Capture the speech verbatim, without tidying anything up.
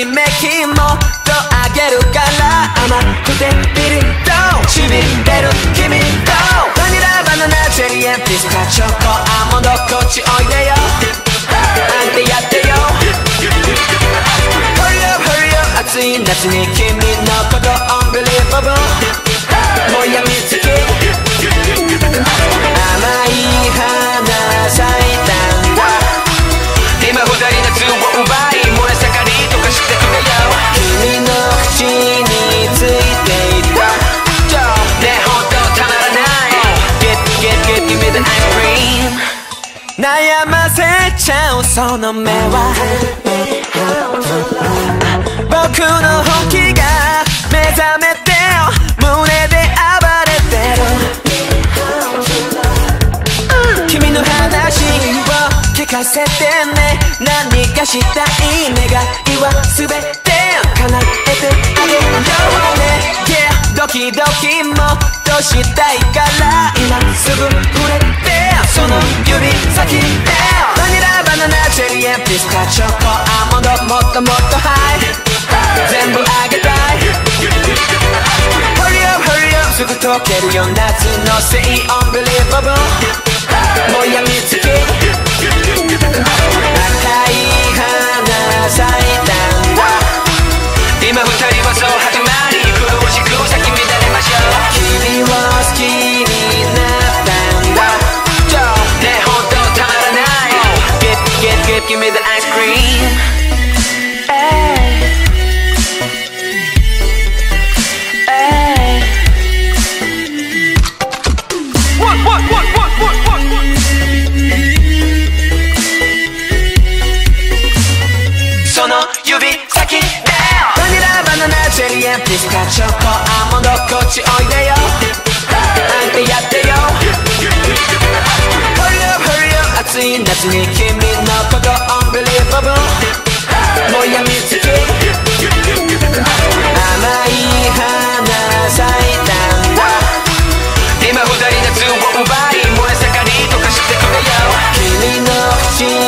きめきもっとあげるから甘くてピリッとしびれる君とバニラバナナチェリーピスタチョコアーモンドこっちおいでよあんてやってよ Hurry up hurry up 暑い夏に君のこと Unbelievable もうやみつき甘い花咲いたんだ今二人夏を奪い燃え盛りとかしてくれよ君の口についていたねほんとたまらない Get get get give me the ice cream 悩ませちゃうその目は僕の本気が目覚めて胸で暴れてる君の話を聞かせてね何かしたい願いは全て叶えてあげようね Yeah ドキドキもっとしたいから今すぐ触れてその指先でバニラバナナチェリーピスタチョコアーモンドもっともっとハイ全部あげたい Hurry up hurry up すぐ溶けるよ夏のせい Unbelievable もうやみつき赤い花咲いたんだ今二人はそう始まり苦しく咲き乱れましょう君を好きになったんだねほんとたまらない Get get get give me the ice creamチェリーピスタチョコアーモンドこっちおいでよあんてやってよ Hurry up hurry up 暑い夏に君のこと Unbelievable もうやみつき甘い花咲いたんだ今二人夏を奪い燃え盛りとかしてくれよ君の口